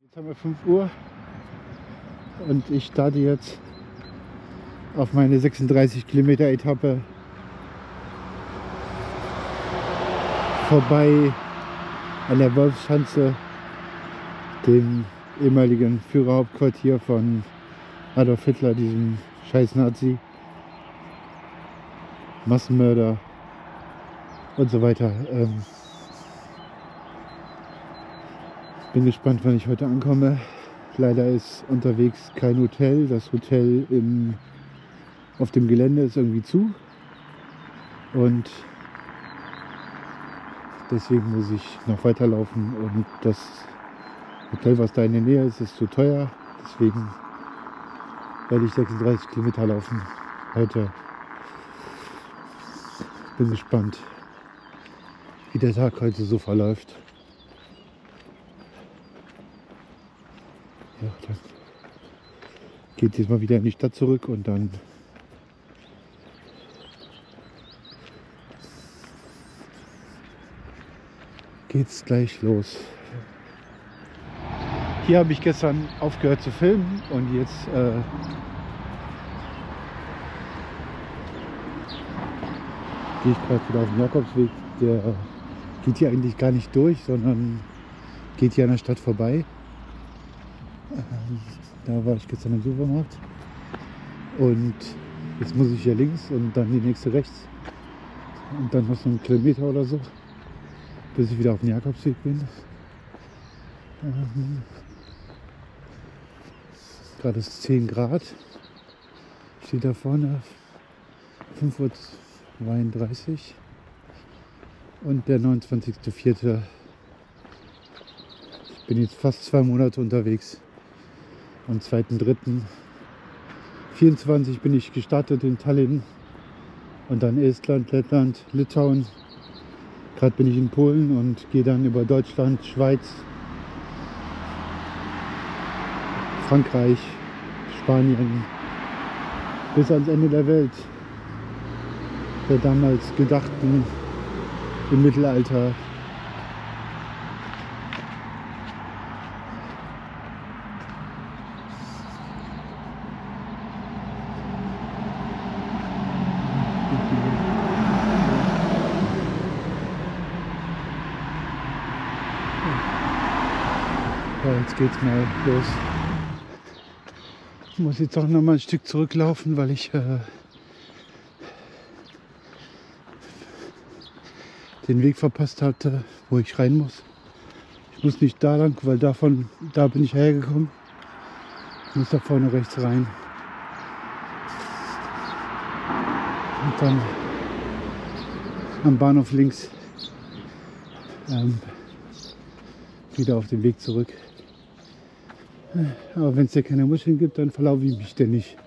Jetzt haben wir 5 Uhr und ich starte jetzt auf meine 36 Kilometer Etappe vorbei an der Wolfschanze, dem ehemaligen Führerhauptquartier von Adolf Hitler, diesem scheiß Nazi, Massenmörder und so weiter. Bin gespannt, wann ich heute ankomme. Leider ist unterwegs kein Hotel. Das Hotel auf dem Gelände ist irgendwie zu. Und deswegen muss ich noch weiterlaufen. Und das Hotel, was da in der Nähe ist, ist zu teuer. Deswegen werde ich 36 Kilometer laufen heute. Bin gespannt, wie der Tag heute so verläuft. Ja, dann geht jetzt mal wieder in die Stadt zurück und dann geht's gleich los. Hier habe ich gestern aufgehört zu filmen und jetzt gehe ich gerade wieder auf den Jakobsweg. Der geht hier eigentlich gar nicht durch, sondern geht hier an der Stadt vorbei. Da war ich gestern im Supermarkt und jetzt muss ich hier links und dann die nächste rechts und dann noch so einen Kilometer oder so, bis ich wieder auf dem Jakobsweg bin. Gerade ist es 10 Grad. Steht da vorne 5:32 Uhr und der 29.04. Ich bin jetzt fast 2 Monate unterwegs. Am 2.3.24 bin ich gestartet in Tallinn und dann Estland, Lettland, Litauen. Gerade bin ich in Polen und gehe dann über Deutschland, Schweiz, Frankreich, Spanien bis ans Ende der Welt. Der damals gedachten im Mittelalter. Ja, jetzt geht's mal los. Ich muss jetzt auch noch mal ein Stück zurücklaufen, weil ich den Weg verpasst hatte, wo ich rein muss. Ich muss nicht da lang, weil da bin ich hergekommen. Ich muss da vorne rechts rein. Und dann am Bahnhof links wieder auf den Weg zurück. Aber wenn es hier keine Muscheln gibt, dann verlaufe ich mich denn nicht.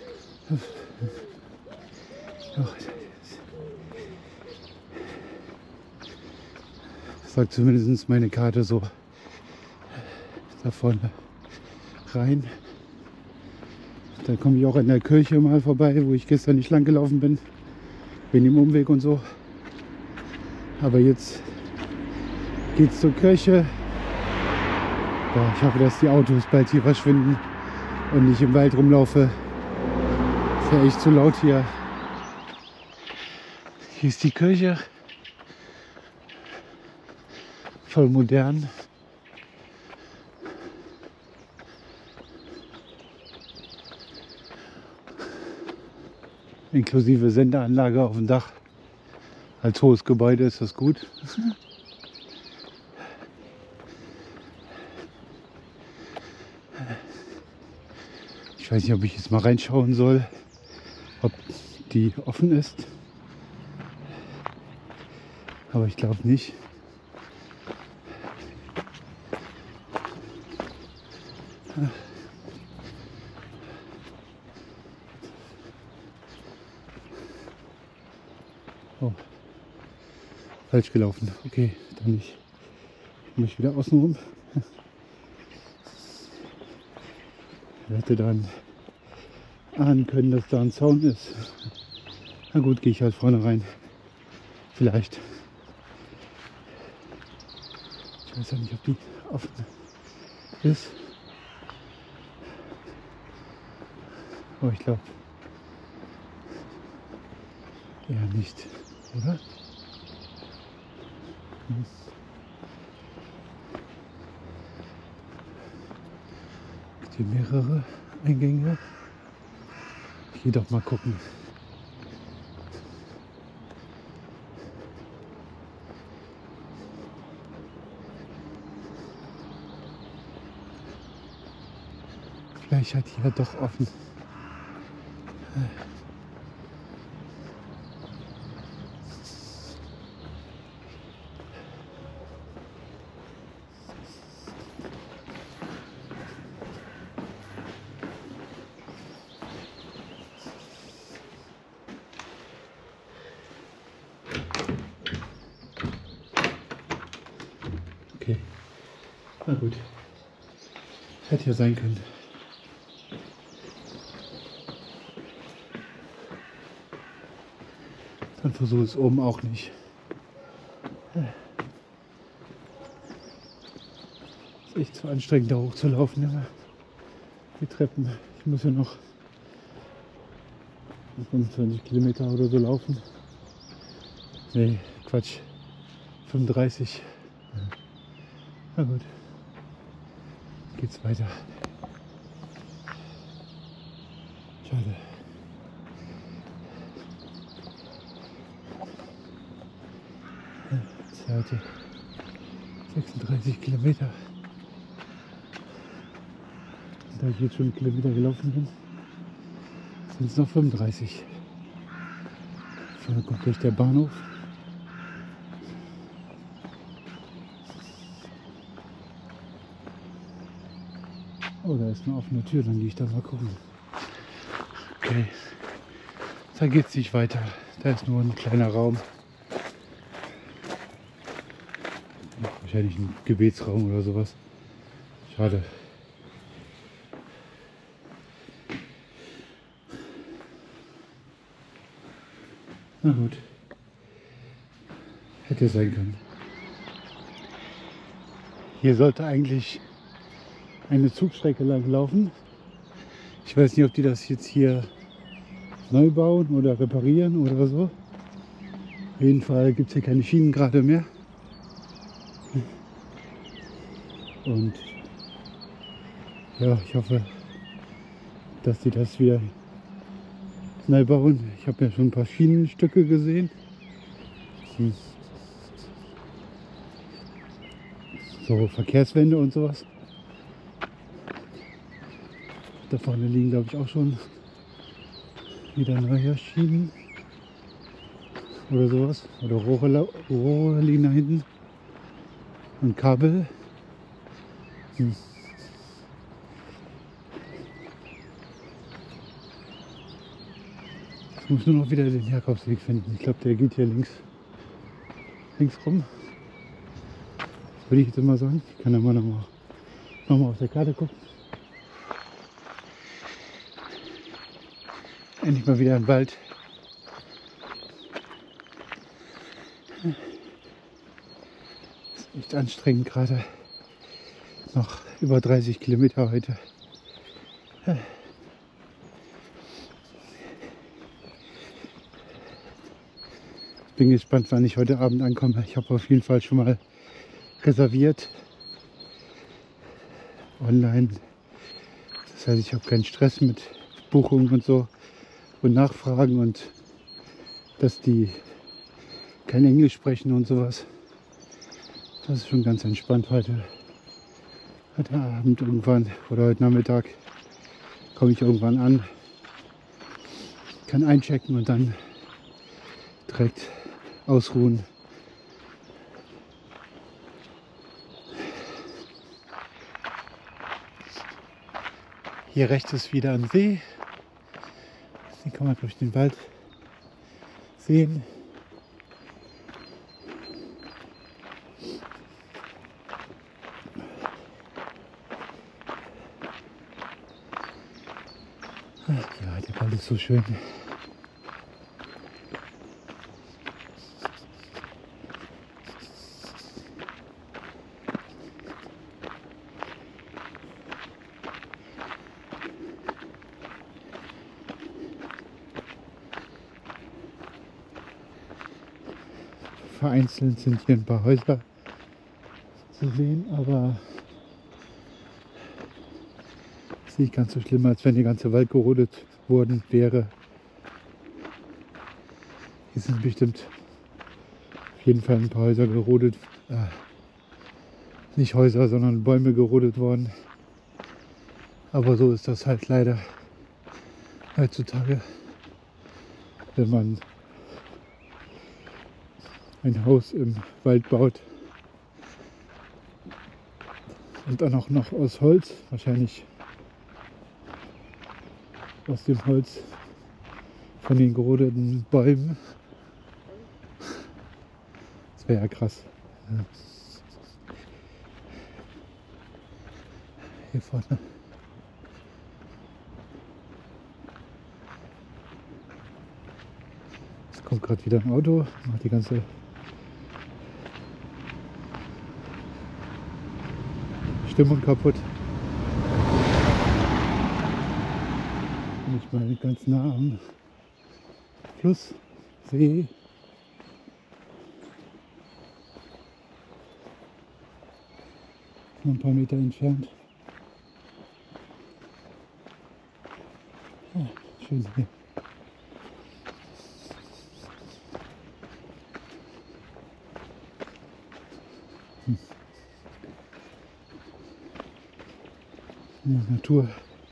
Sagt zumindest meine Karte so. Da vorne rein. Dann komme ich auch an der Kirche mal vorbei, wo ich gestern nicht lang gelaufen bin. Wegen dem Umweg und so. Aber jetzt geht's zur Kirche. Ja, ich hoffe, dass die Autos bald hier verschwinden und ich im Wald rumlaufe. Ist ja echt zu laut hier. Hier ist die Kirche. Voll modern. Inklusive Sendeanlage auf dem Dach. Als hohes Gebäude ist das gut. Ich weiß nicht, ob ich jetzt mal reinschauen soll, ob die offen ist. Aber ich glaube nicht. Oh, falsch gelaufen. Okay, dann nicht. Ich muss wieder außen rum. Ich hätte dann ahnen können, dass da ein Zaun ist. Na gut, gehe ich halt vorne rein. Vielleicht. Ich weiß ja nicht, ob die offen ist. Aber ich glaube eher nicht, oder? Gibt hier mehrere Eingänge. Ich gehe doch mal gucken. Vielleicht hat hier doch offen. Okay, na gut. Hätte ja sein können. Dann versuche ich es oben auch nicht. Ist echt zu anstrengend, da hochzulaufen. Ja. Die Treppen. Ich muss ja noch 25 Kilometer oder so laufen. Nee, Quatsch. 35. Na gut. Geht's weiter. Schade. Heute 36 Kilometer. Da ich jetzt schon einen Kilometer gelaufen bin, sind es noch 35. Vorne kommt gleich der Bahnhof. Oh, da ist eine offene Tür, dann gehe ich da mal gucken. Okay, da geht es nicht weiter. Da ist nur ein kleiner Raum. Wahrscheinlich ein Gebetsraum oder sowas. Schade. Na gut. Hätte sein können. Hier sollte eigentlich eine Zugstrecke lang laufen. Ich weiß nicht, ob die das jetzt hier neu bauen oder reparieren oder so. Auf jeden Fall gibt es hier keine Schienen gerade mehr. Und ja, ich hoffe, dass die das wieder neu bauen. Ich habe ja schon ein paar Schienenstücke gesehen. So Verkehrswende und sowas. Da vorne liegen, glaube ich, auch schon wieder neue Schienen oder sowas. Oder Rohre liegen da hinten. Und Kabel. Ich muss nur noch wieder den Jakobsweg finden. Ich glaube, der geht hier links rum. Würde ich jetzt immer sagen. Ich kann ja mal noch mal auf der Karte gucken. Endlich mal wieder im Wald. Ist echt anstrengend gerade. Noch über 30 Kilometer heute. Bin gespannt, wann ich heute Abend ankomme. Ich habe auf jeden Fall schon mal reserviert. Online. Das heißt, ich habe keinen Stress mit Buchungen und so und Nachfragen und dass die kein Englisch sprechen und sowas. Das ist schon ganz entspannt heute. Heute Abend irgendwann oder heute Nachmittag komme ich irgendwann an, kann einchecken und dann direkt ausruhen. Hier rechts ist wieder ein See. Den kann man durch den Wald sehen. Ach ja, der Wald ist so schön. vereinzelt sind hier ein paar Häuser zu sehen, aber ist nicht ganz so schlimm, als wenn der ganze Wald gerodet worden wäre. Hier sind bestimmt auf jeden Fall ein paar Häuser gerodet. Nicht Häuser, sondern Bäume gerodet worden. Aber so ist das halt leider heutzutage, wenn man ein Haus im Wald baut und dann auch noch aus Holz, wahrscheinlich aus dem Holz von den gerodeten Bäumen. Das wäre ja krass. Ja. Hier vorne. Jetzt kommt gerade wieder ein Auto, macht die ganze Stimmung kaputt. Bin ich mal ganz nah am Fluss, See. Noch ein paar Meter entfernt. Ja, schön hier. Ja, Natur.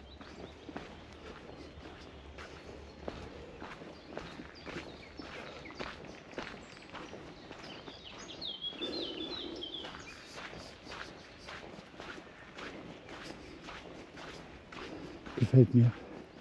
Gefällt mir.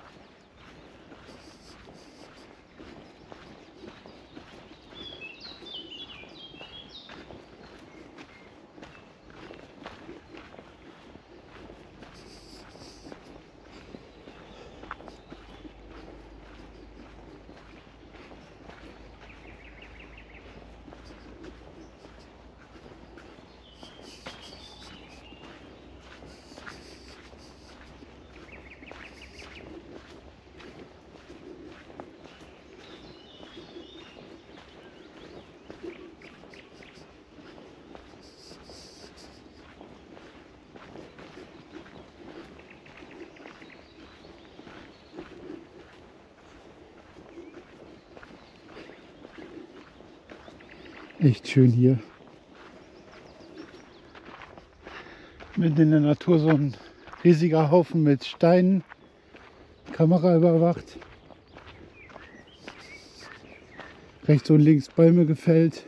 Echt schön hier. Mitten in der Natur so ein riesiger Haufen mit Steinen, Kamera überwacht. Rechts und links Bäume gefällt.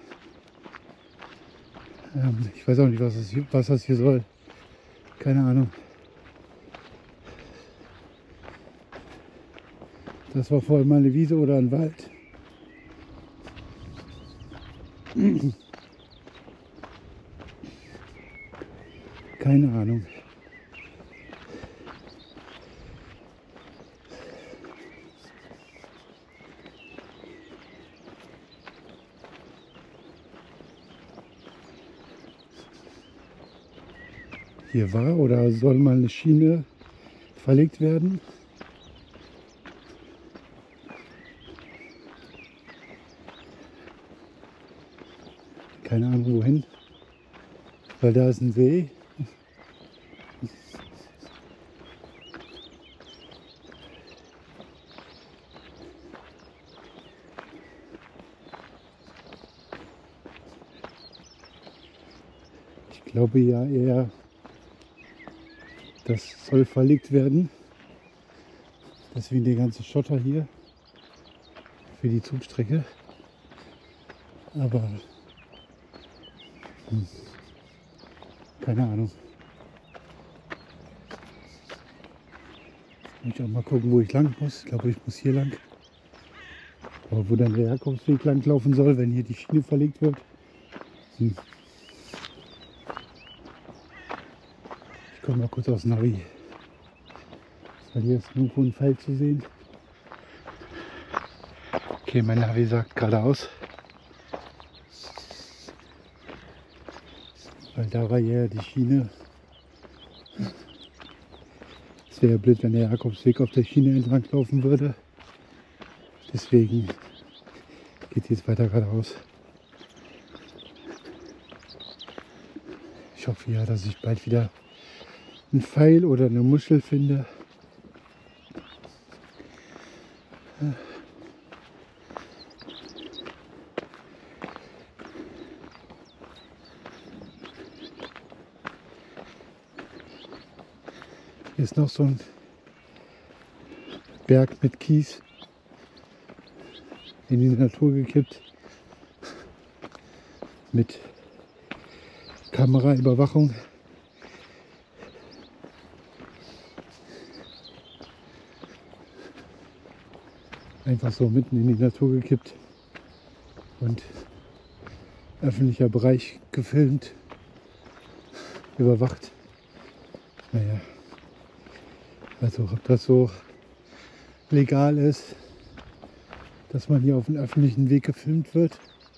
Ich weiß auch nicht, was das hier soll. Keine Ahnung. Das war vorher mal eine Wiese oder ein Wald. Keine Ahnung. Hier war oder soll mal eine Schiene verlegt werden. Keine Ahnung wohin, weil da ist ein See. Ich glaube ja eher, das soll verlegt werden. Deswegen der ganze Schotter hier für die Zugstrecke. Aber keine Ahnung. Muss ich auch mal gucken, wo ich lang muss. Ich glaube, ich muss hier lang. Aber wo dann der Herkunftsweg lang laufen soll, wenn hier die Schiene verlegt wird. Ich komme mal kurz aufs Navi. Weil hier ist irgendwo ein Feld zu sehen. Okay, mein Navi sagt geradeaus. Weil da war ja die Schiene. Es wäre blöd, wenn der Jakobsweg auf der Schiene entlang laufen würde. Deswegen geht es jetzt weiter geradeaus. Ich hoffe ja, dass ich bald wieder einen Pfeil oder eine Muschel finde. Hier ist noch so ein Berg mit Kies in die Natur gekippt. Mit Kameraüberwachung. Einfach so mitten in die Natur gekippt und öffentlicher Bereich gefilmt, überwacht. Naja, also ob das so legal ist, dass man hier auf dem öffentlichen Weg gefilmt wird.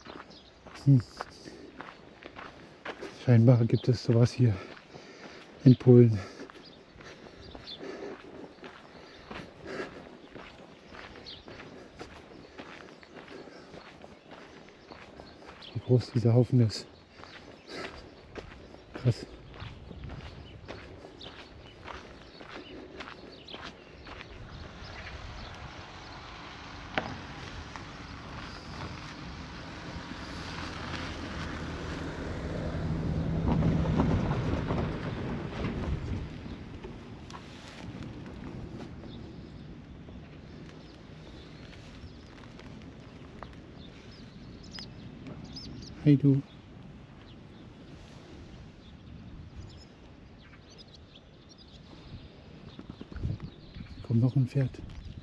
Scheinbar gibt es sowas hier in Polen. Wie groß dieser Haufen ist. Krass. Hey du. Kommt noch ein Pferd.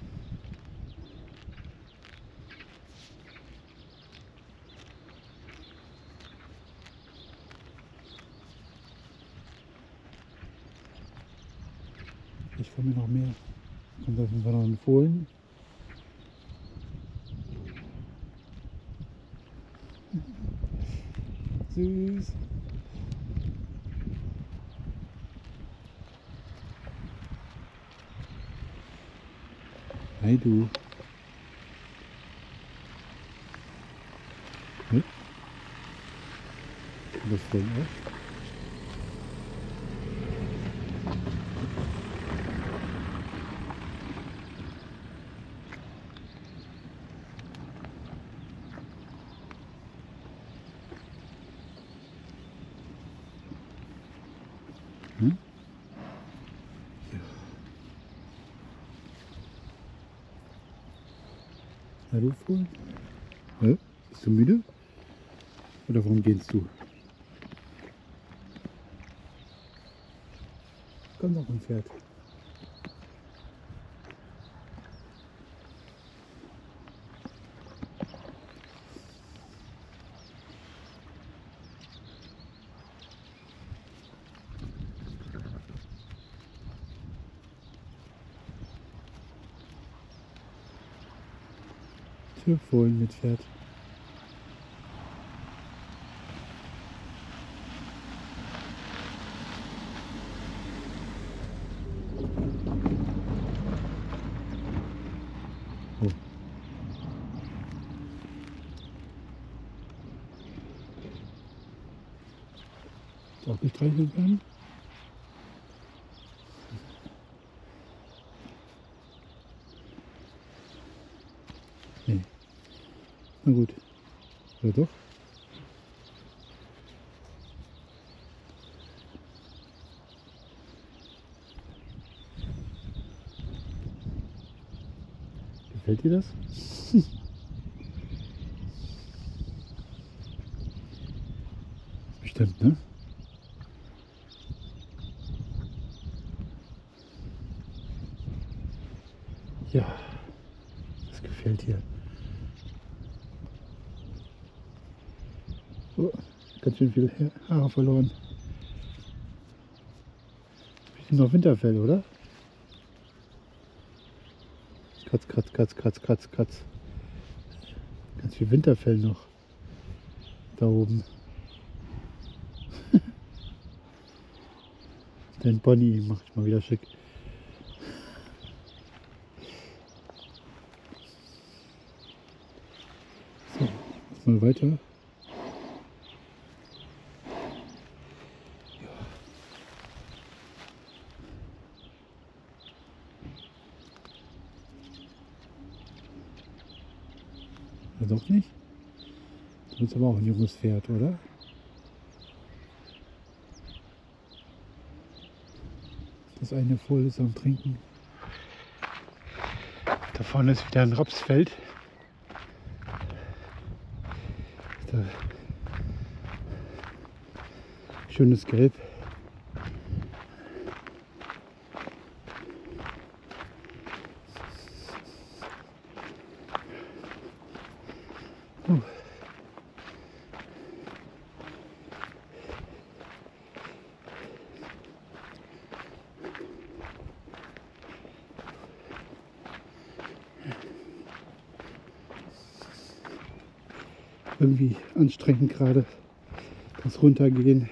Ich komme noch mehr. Kommt auf jeden Fall noch ein Fohlen. Süß. Hey du. Hm? Das Fohlen auch. Hm? Ja. Na du Fohlen? Ja? Bist du müde? Oder warum gehst du? Kommt noch ein Pferd. Tja, Fohlen mit Pferd. Oh. Ist auch gestreichelt werden? Nee. Na gut. Oder doch? Gefällt dir das? Bestimmt, ne? Ja, das gefällt dir. Oh, ganz schön viel Haare verloren. Bisschen noch Winterfell, oder? Kratz, kratz, kratz, kratz, kratz, kratz. Ganz viel Winterfell noch. Da oben. Den Pony mache ich mal wieder schick. So, jetzt mal weiter. Ja, doch nicht? Das ist aber auch ein junges Pferd, oder? Das eine Fohl ist am Trinken. Da vorne ist wieder ein Rapsfeld. Da schönes Gelb. Oh. Irgendwie anstrengend gerade das Runtergehen.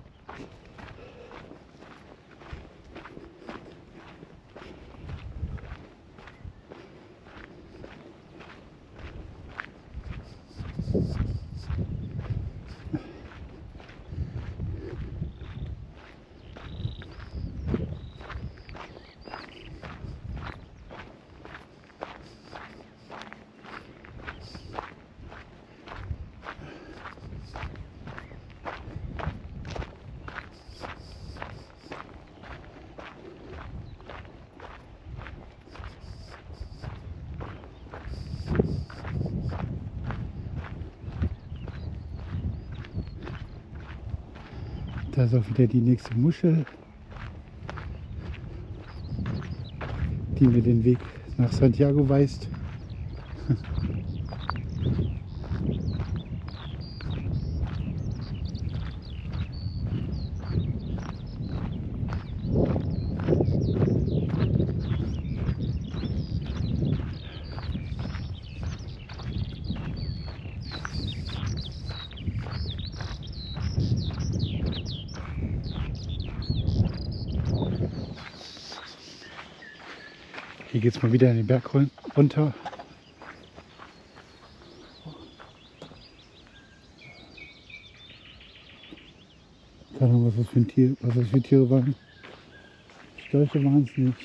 Da ist auch wieder die nächste Muschel, die mir den Weg nach Santiago weist. Hier geht es mal wieder in den Berg runter. Keine Ahnung, was das für Tiere waren. Störche waren es nicht.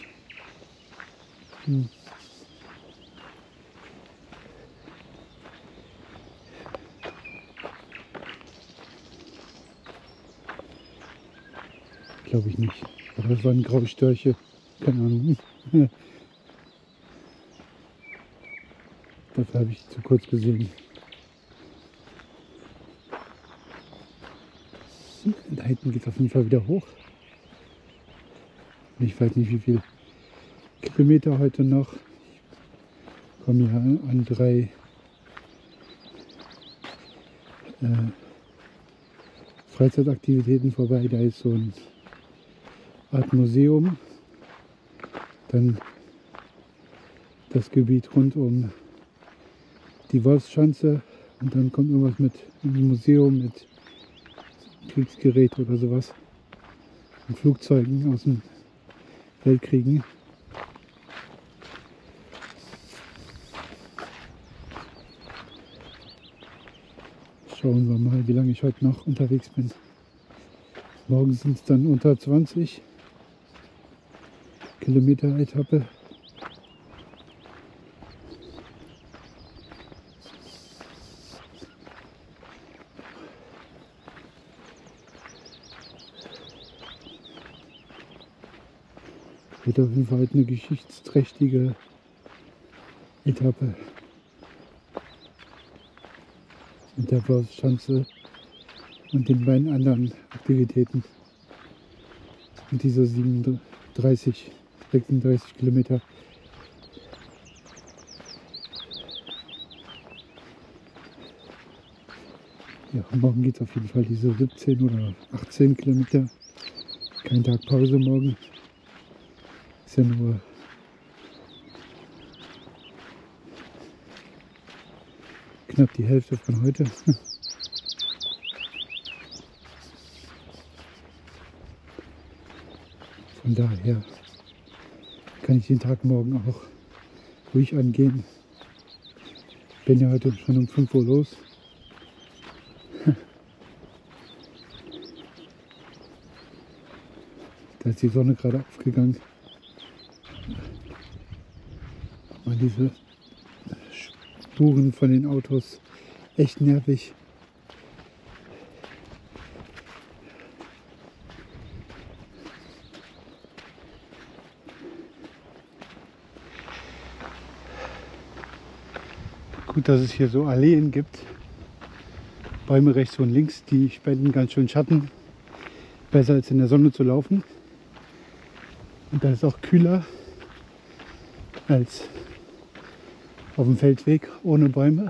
Glaube ich nicht. Aber das waren graue Störche. Keine Ahnung. Dafür habe ich zu kurz gesehen. Da hinten geht es auf jeden Fall wieder hoch. Ich weiß nicht, wie viele Kilometer heute noch. Ich komme hier an 3 Freizeitaktivitäten vorbei. Da ist so ein Art Museum. Dann das Gebiet rund um die Wolfschanze. Und dann kommt irgendwas mit einem Museum mit Kriegsgerät oder sowas. Und Flugzeugen aus dem Weltkriegen. Schauen wir mal, wie lange ich heute noch unterwegs bin. Morgen sind es dann unter 20 Kilometer Etappe. Wird auf jeden Fall heute eine geschichtsträchtige Etappe mit der Wolfschanze und den beiden anderen Aktivitäten. Mit dieser 36 Kilometer. Ja, morgen geht es auf jeden Fall diese 17 oder 18 Kilometer. Kein Tag Pause morgen. Ist ja nur knapp die Hälfte von heute. Von daher kann ich den Tag morgen auch ruhig angehen. Bin ja heute schon um 5 Uhr los. Da ist die Sonne gerade aufgegangen. Mal diese Duren von den Autos. Echt nervig. Gut, dass es hier so Alleen gibt. Bäume rechts und links, die spenden ganz schön Schatten. Besser als in der Sonne zu laufen. Und da ist auch kühler als auf dem Feldweg ohne Bäume.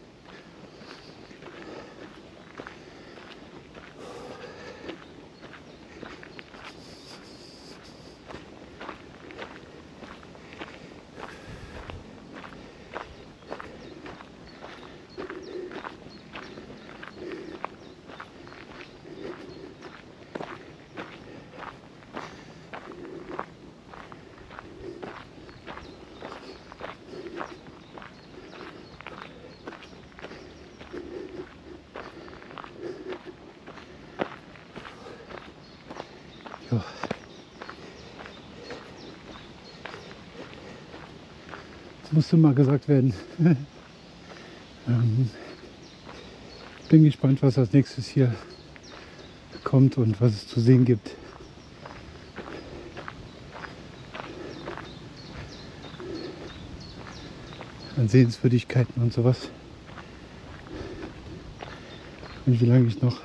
Ja. Das musste mal gesagt werden. Bin gespannt, was als nächstes hier kommt und was es zu sehen gibt. An Sehenswürdigkeiten und sowas. Und wie lange ich noch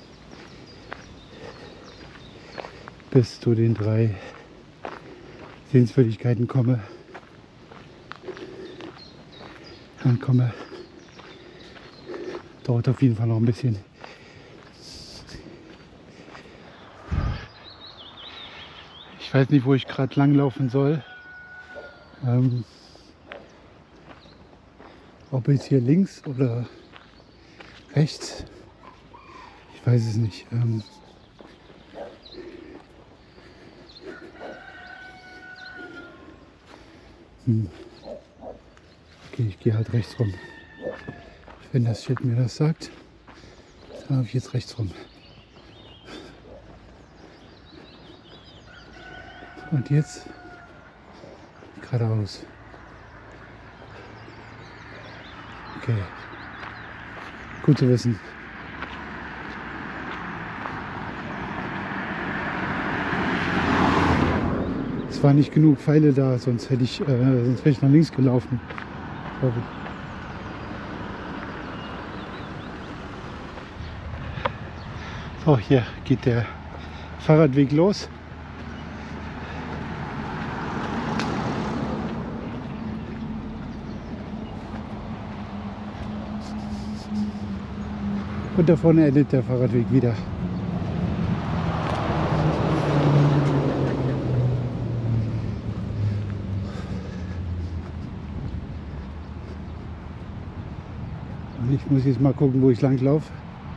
bis zu den 3 Sehenswürdigkeiten ankomme, dauert auf jeden Fall noch ein bisschen. Ich weiß nicht, wo ich gerade langlaufen soll. Ob jetzt hier links oder rechts, ich weiß es nicht. Okay, ich gehe halt rechts rum. Wenn das Schild mir das sagt, dann habe ich jetzt rechts rum. Und jetzt geradeaus. Okay, gut zu wissen. Es waren nicht genug Pfeile da, sonst wäre ich nach links gelaufen, glaube ich. So, hier geht der Fahrradweg los. Und da vorne endet der Fahrradweg wieder. Und ich muss jetzt mal gucken, wo ich lang laufe.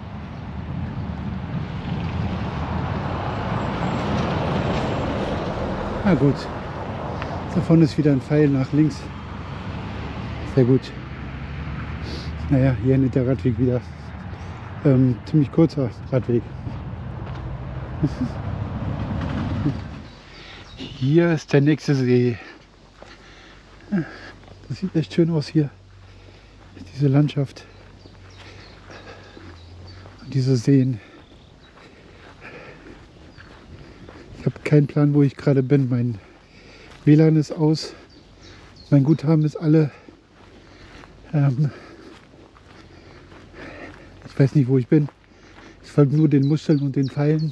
Na gut, davon ist wieder ein Pfeil nach links. Sehr gut. Naja, hier endet der Radweg wieder. Ziemlich kurzer Radweg. Hier ist der nächste See. Das sieht echt schön aus hier. Diese Landschaft. Und diese Seen. Ich habe keinen Plan, wo ich gerade bin. Mein WLAN ist aus. Mein Guthaben ist alle. Ich weiß nicht, wo ich bin. Ich folge nur den Muscheln und den Pfeilen.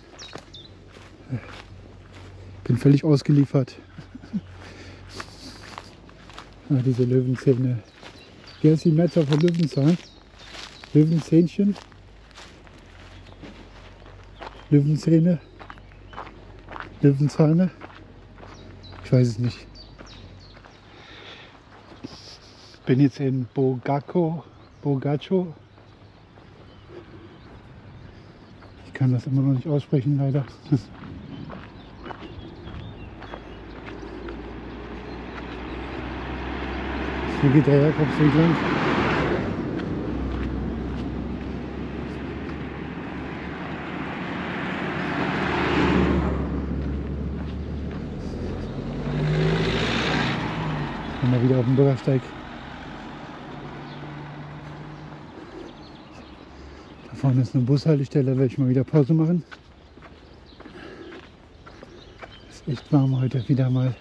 Bin völlig ausgeliefert. Diese Löwenzähne. Wie heißt die Mehrzahl von Löwenzahn? Löwenzähnchen? Löwenzähne? Löwenzahne? Ich weiß es nicht. Bin jetzt in Bogaco. Ich kann das immer noch nicht aussprechen, leider. Hier geht der Jakobsweg lang. Mal wieder auf dem Bürgersteig. vorne ist eine Bushaltestelle, da werde ich mal wieder Pause machen. Es ist echt warm heute, wieder mal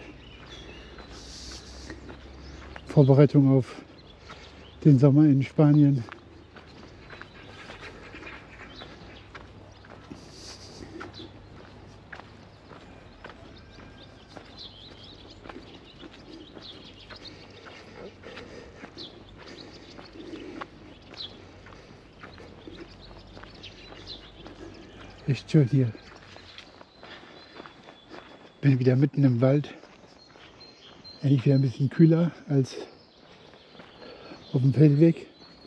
Vorbereitung auf den Sommer in Spanien. Echt schön hier. Bin wieder mitten im Wald. Eigentlich wieder ein bisschen kühler als auf dem Feldweg.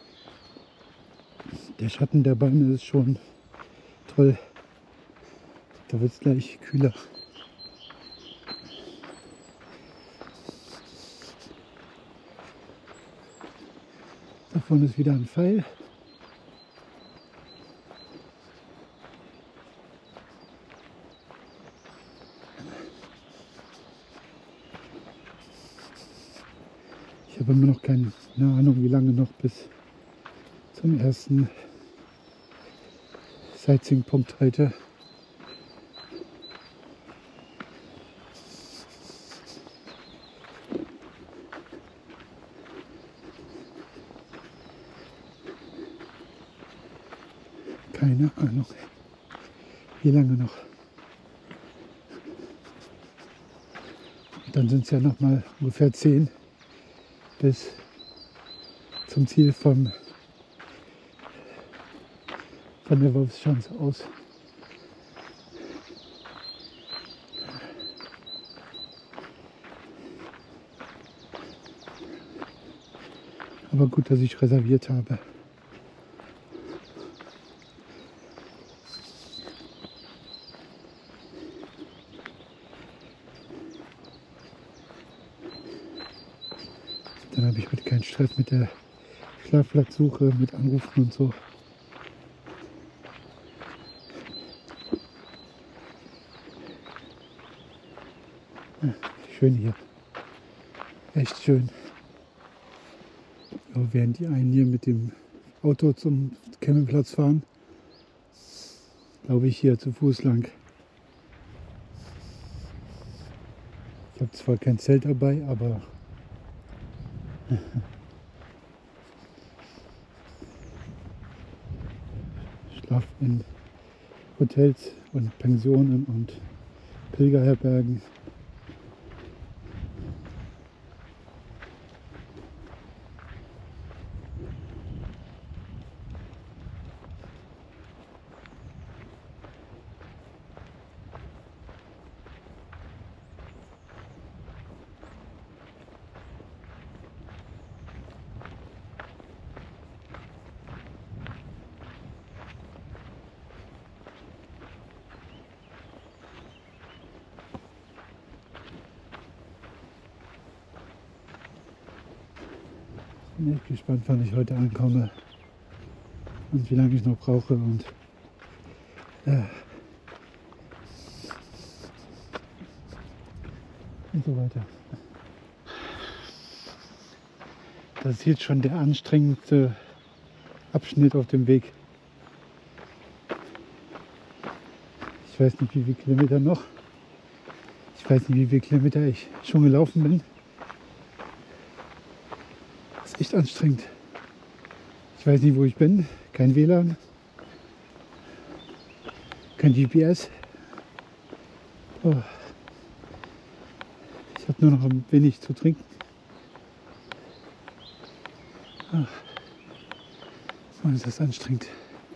Der Schatten der Bäume ist schon toll. Da wird es gleich kühler. Da vorne ist wieder ein Pfeil. Ich habe immer noch keine Ahnung, wie lange noch bis zum ersten Sightseeing-Punkt heute. Keine Ahnung, wie lange noch. Und dann sind es ja noch mal ungefähr 10 bis zum Ziel von der Wolfschanze aus. Aber gut, dass ich reserviert habe. Dann habe ich heute keinen Stress mit der Schlafplatzsuche, mit Anrufen und so. Ja, schön hier. Echt schön. Ja, während die einen hier mit dem Auto zum Campingplatz fahren, glaube ich hier zu Fuß lang. Ich habe zwar kein Zelt dabei, aber Schlaf in Hotels und Pensionen und Pilgerherbergen. Bin echt gespannt, wann ich heute ankomme und wie lange ich noch brauche und so weiter. Das ist jetzt schon der anstrengendste Abschnitt auf dem Weg. Ich weiß nicht, wie viele Kilometer noch. Ich weiß nicht, wie viele Kilometer ich schon gelaufen bin. Das ist echt anstrengend. Ich weiß nicht, wo ich bin. Kein WLAN. Kein GPS. Oh. Ich habe nur noch ein wenig zu trinken. Ach. Oh, ist das anstrengend.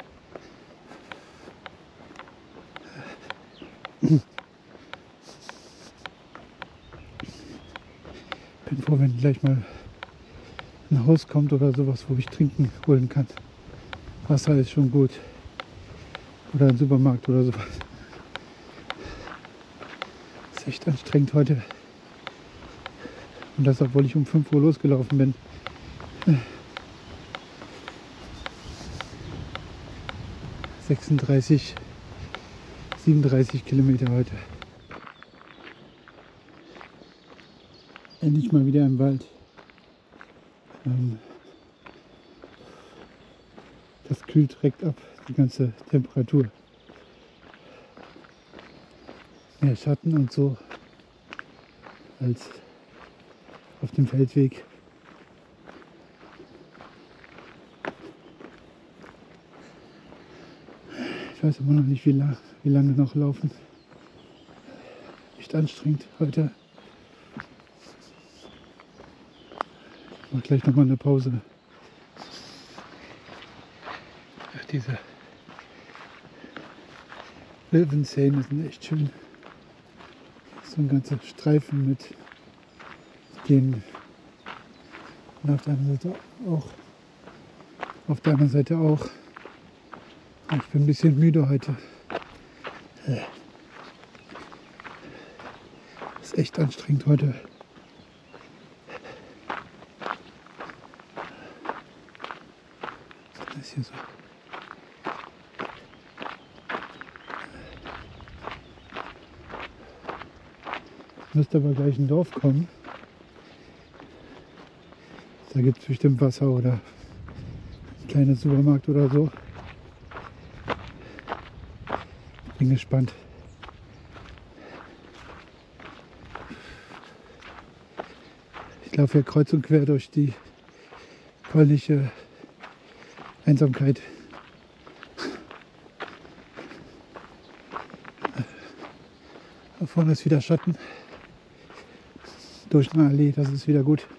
Bin froh, wenn gleich mal ein Haus kommt oder sowas, wo ich Trinken holen kann. Wasser ist schon gut. Oder ein Supermarkt oder sowas. Ist echt anstrengend heute. Und das, obwohl ich um 5 Uhr losgelaufen bin. 36, 37 Kilometer heute. Endlich mal wieder im Wald. Das kühlt direkt ab, die ganze Temperatur. Mehr Schatten und so als auf dem Feldweg. Ich weiß immer noch nicht, wie lange noch laufen. Echt anstrengend heute. Ich mache gleich nochmal eine Pause. Ach, diese Löwenzähne sind echt schön. So ein ganzer Streifen mit den und auf der anderen Seite auch. Auf der anderen Seite auch. Ich bin ein bisschen müde heute. Ist echt anstrengend heute. Das ist hier so. Müsste aber gleich ein Dorf kommen. Da gibt es bestimmt Wasser oder ein kleines Supermarkt oder so. Bin gespannt. Ich laufe hier kreuz und quer durch die polnische Einsamkeit. Da vorne ist wieder Schatten. Durch eine Allee, das ist wieder gut.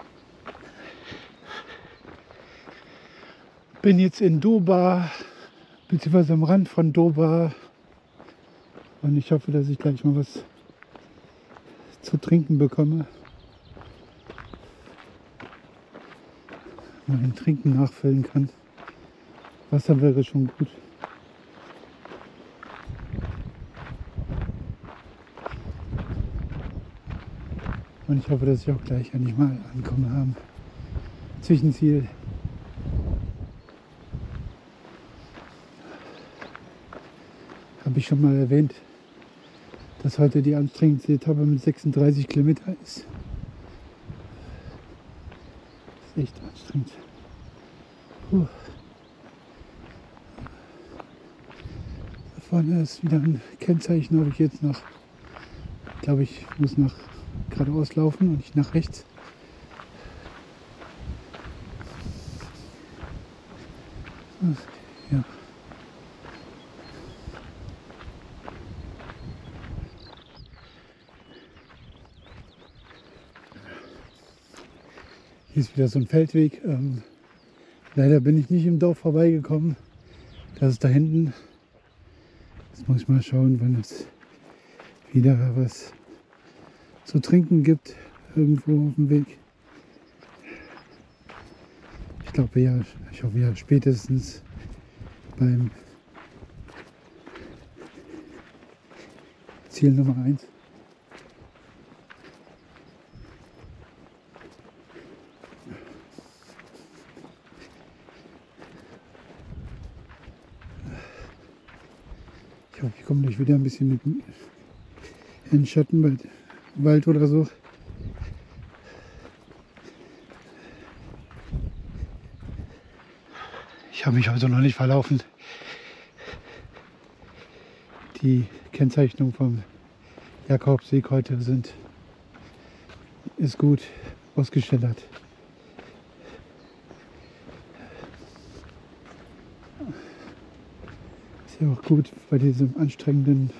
Bin jetzt in Doba, beziehungsweise am Rand von Doba. Und ich hoffe, dass ich gleich mal was zu trinken bekomme. Mal ein Trinken nachfüllen kann. Wasser wäre schon gut. Und ich hoffe, dass ich auch gleich endlich mal ankomme am Zwischenziel. Habe ich schon mal erwähnt, dass heute die anstrengendste Etappe mit 36 Kilometer ist. Das ist echt anstrengend. Puh. Da vorne ist wieder ein Kennzeichen, ob ich jetzt nach, glaube ich, muss nach geradeaus laufen und nicht nach rechts. Ja. Hier ist wieder so ein Feldweg. Leider bin ich nicht im Dorf vorbeigekommen. Das ist da hinten. Jetzt muss ich mal schauen, wann es wieder was zu trinken gibt. Irgendwo auf dem Weg. Ich glaube ja, ich hoffe ja spätestens beim Ziel Nummer 1. Ich hoffe, ich komme gleich wieder ein bisschen in den Schatten bei Wald oder so. Ich habe mich heute noch nicht verlaufen. Die Kennzeichnung vom Jakobsweg heute ist gut ausgeschildert. Ist ja auch gut bei diesem anstrengenden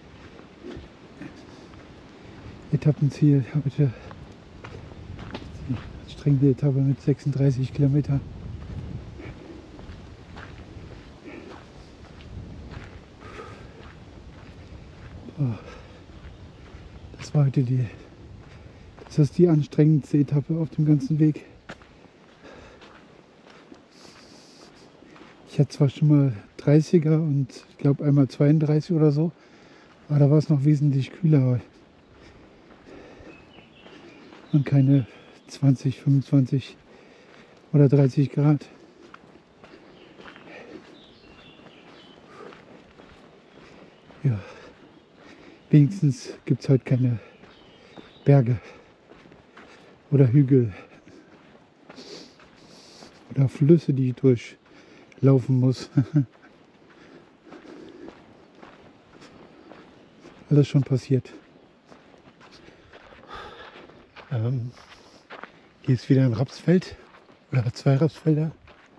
Etappenziel. Heute die anstrengende Etappe mit 36 Kilometern. Das war heute das ist die anstrengendste Etappe auf dem ganzen Weg. Ich hatte zwar schon mal 30er und ich glaube einmal 32 oder so, aber da war es noch wesentlich kühler und keine 20, 25 oder 30 Grad. Ja, wenigstens gibt es heute keine Berge oder Hügel oder Flüsse, die ich durch laufen muss. Alles schon passiert. Hier ist wieder ein Rapsfeld oder 2 Rapsfelder.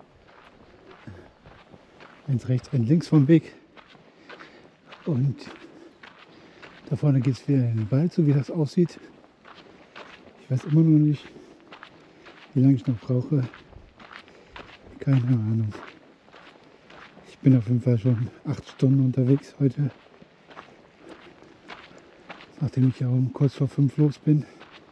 Eins rechts, eins links vom Weg. Und da vorne geht es wieder in den Wald, so wie das aussieht. Ich weiß immer noch nicht, wie lange ich noch brauche. Keine Ahnung. Ich bin auf jeden Fall schon 8 Stunden unterwegs heute. Nachdem ich ja um kurz vor 5 los bin.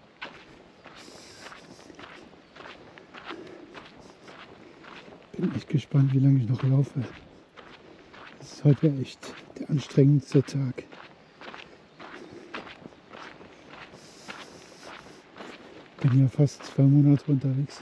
Bin echt gespannt, wie lange ich noch laufe. Das ist heute echt der anstrengendste Tag. Bin ja fast 2 Monate unterwegs.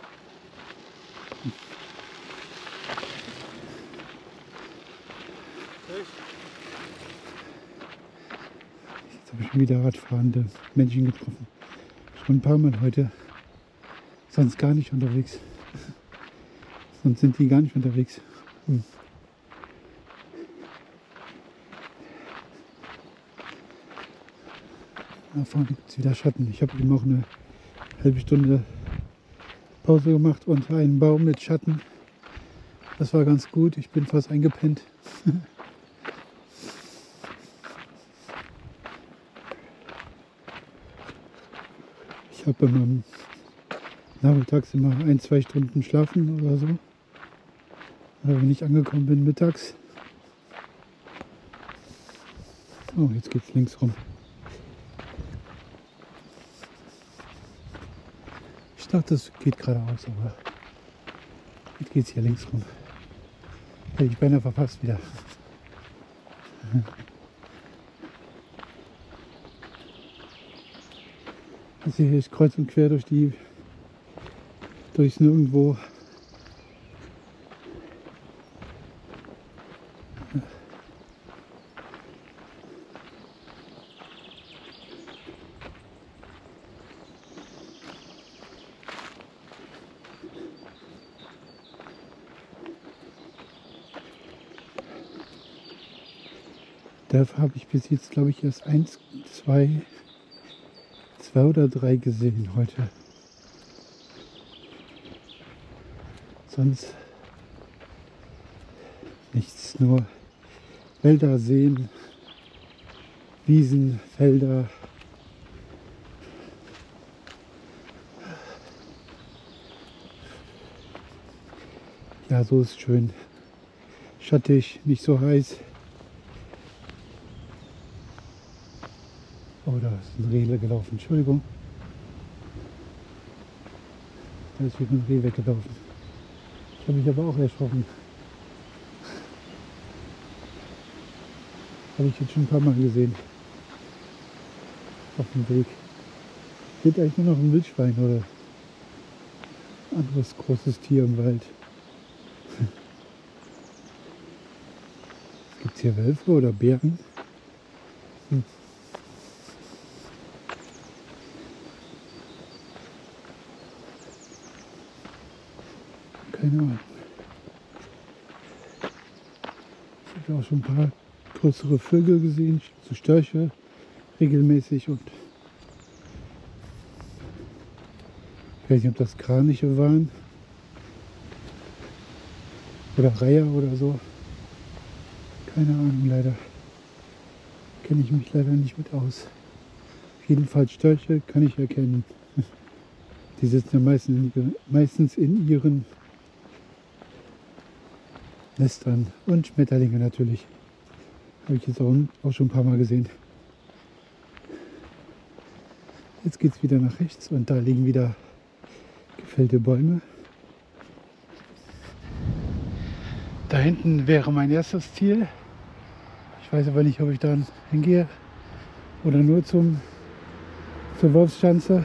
Jetzt habe ich schon wieder radfahrende Menschen getroffen. Schon ein paar Mal heute. Sonst gar nicht unterwegs. Sonst sind die gar nicht unterwegs. Da vorne gibt es wieder Schatten. Ich habe eben auch eine halbe Stunde Pause gemacht unter einem Baum mit Schatten. Das war ganz gut. Ich bin fast eingepennt. Ich habe immer nachmittags immer 1-2 Stunden schlafen oder so. Oder wenn ich angekommen bin mittags. Oh, jetzt geht's links rum. Ich dachte, das geht geradeaus, aber jetzt geht es hier links rum. Hätte ich beinahe verpasst wieder. Das hier ist kreuz und quer durchs Nirgendwo. Dafür habe ich bis jetzt, glaube ich, erst 2 oder 3 gesehen heute. Sonst nichts, nur Wälder, Seen, Wiesen, Felder. Ja, so ist schön. Schattig, nicht so heiß. Oh, da ist ein Reh gelaufen. Entschuldigung. Da ist wieder ein Reh weggelaufen. Ich habe mich aber auch erschrocken. Habe ich jetzt schon ein paar Mal gesehen. Auf dem Weg. Steht eigentlich nur noch ein Wildschwein oder ein anderes großes Tier im Wald. Gibt es hier Wölfe oder Bären? Keine Ahnung. Ich habe auch schon ein paar größere Vögel gesehen, so Störche regelmäßig und ich weiß nicht, ob das Kraniche waren oder Reiher oder so. Keine Ahnung, leider. Kenne ich mich leider nicht mit aus. Auf jeden Fall Störche kann ich erkennen. Die sitzen ja meistens in ihren Nestern und Schmetterlinge natürlich. Habe ich jetzt auch schon ein paar Mal gesehen. Jetzt geht es wieder nach rechts und da liegen wieder gefällte Bäume. Da hinten wäre mein erstes Ziel. Ich weiß aber nicht, ob ich da hingehe oder nur zur Wolfsschanze.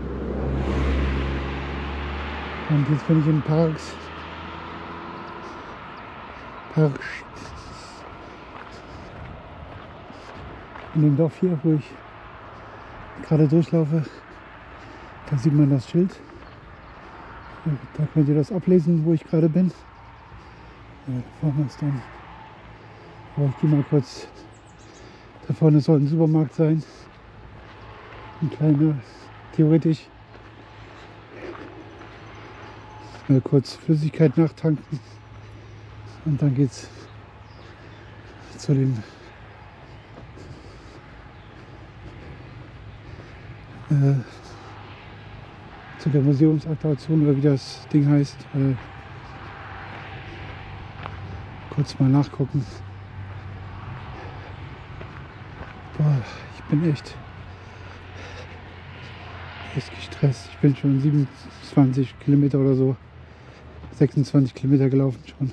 Und jetzt bin ich in Parks. In dem Dorf hier, wo ich gerade durchlaufe, da sieht man das Schild. Da könnt ihr das ablesen, wo ich gerade bin. Ja, da vorne ist dann. Aber ich gehe mal kurz. Da vorne soll ein Supermarkt sein. Ein kleiner, theoretisch. Mal kurz Flüssigkeit nachtanken. Und dann geht's zu dem zu der Museumsattraktion oder wie das Ding heißt. Kurz mal nachgucken. Boah, ich bin echt gestresst. Ich bin schon 27 Kilometer oder so, 26 Kilometer gelaufen schon.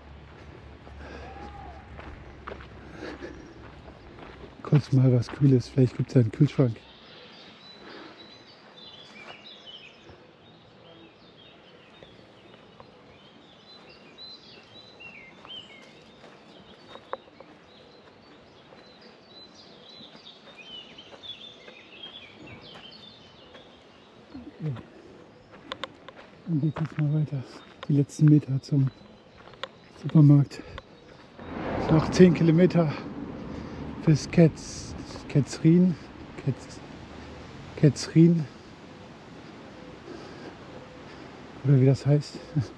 Kurz mal was Kühles, vielleicht gibt es einen Kühlschrank. Dann geht es jetzt mal weiter. Die letzten Meter zum Supermarkt. Noch 10 Kilometer bis Ketzrin. Oder wie das heißt.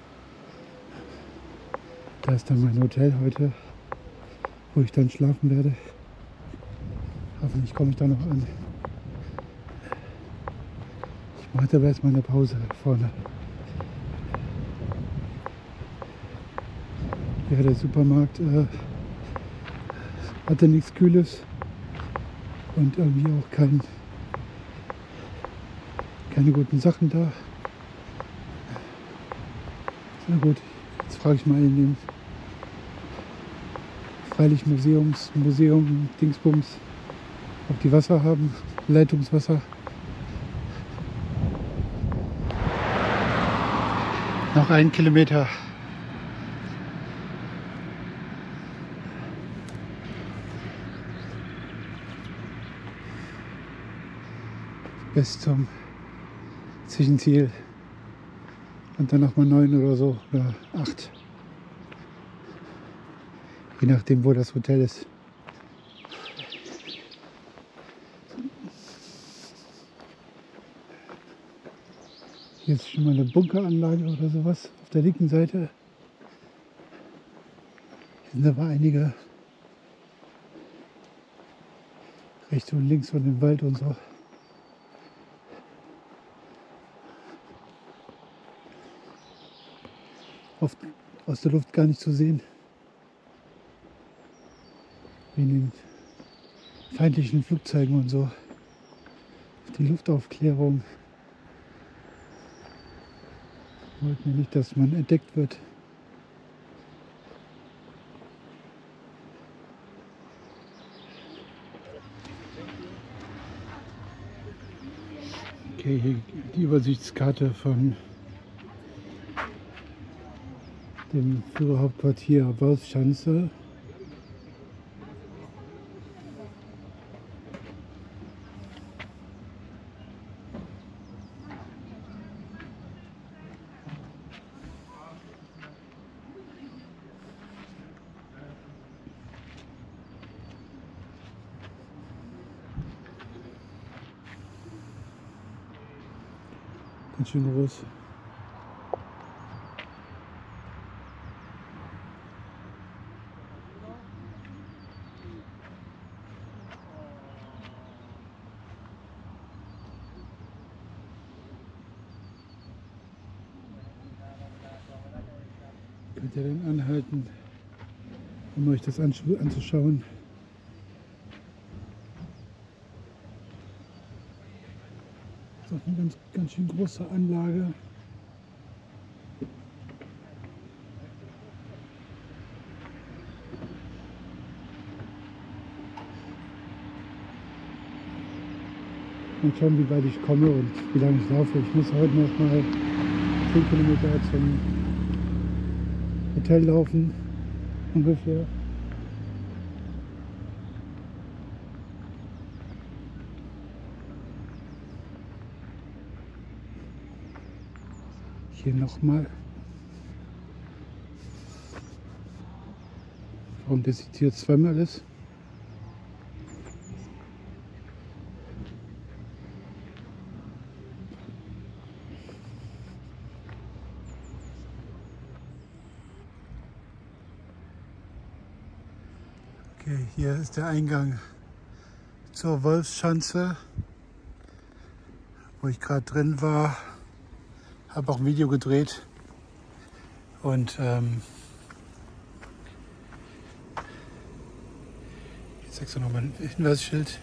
Da ist dann mein Hotel heute, wo ich dann schlafen werde. Hoffentlich komme ich da noch an. Ich mache aber erstmal eine Pause vorne. Ja, der Supermarkt hatte nichts Kühles und irgendwie auch keine guten Sachen da. Na gut, jetzt frage ich mal in dem Freilichtmuseum Dingsbums, ob die Wasser haben, Leitungswasser. Noch 1 Kilometer. Bis zum Zwischenziel. Und dann nochmal 9 oder so, oder 8. Je nachdem, wo das Hotel ist. Hier ist schon mal eine Bunkeranlage oder sowas auf der linken Seite. Hier sind aber einige rechts und links von dem Wald und so. Oft aus der Luft gar nicht zu sehen. Wie in den feindlichen Flugzeugen und so. Die Luftaufklärung. Wollten wir nicht, dass man entdeckt wird. Okay, hier die Übersichtskarte von dem Führerhauptquartier Wolfschanze. Ganz schön groß. Könnt ihr dann anhalten, um euch das anzuschauen. Das ist auch eine ganz schön große Anlage. Mal schauen, wie weit ich komme und wie lange ich laufe. Ich muss heute noch mal 10 Kilometer zum Hotel laufen, ungefähr. Hier nochmal. warum das jetzt hier zweimal ist. Okay, hier ist der Eingang zur Wolfschanze, wo ich gerade drin war. Habe auch ein Video gedreht und jetzt sagst du nochmal ein Hinweisschild.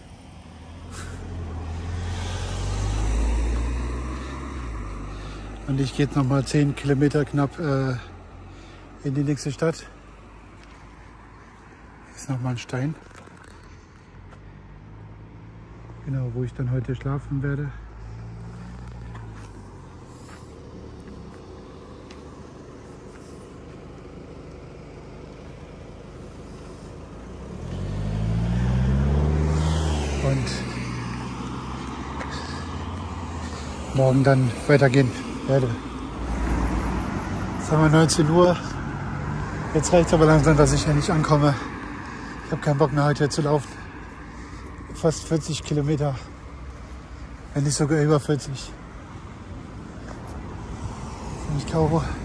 Und ich gehe jetzt nochmal 10 Kilometer knapp in die nächste Stadt. Hier ist nochmal ein Stein. Genau, wo ich dann heute schlafen werde. Und morgen dann weitergehen werde. Jetzt haben wir 19 Uhr. Jetzt reicht es aber langsam, dass ich hier nicht ankomme. Ich habe keinen Bock mehr heute zu laufen. Fast 40 Kilometer, wenn nicht sogar über 40. Bin ich K.O.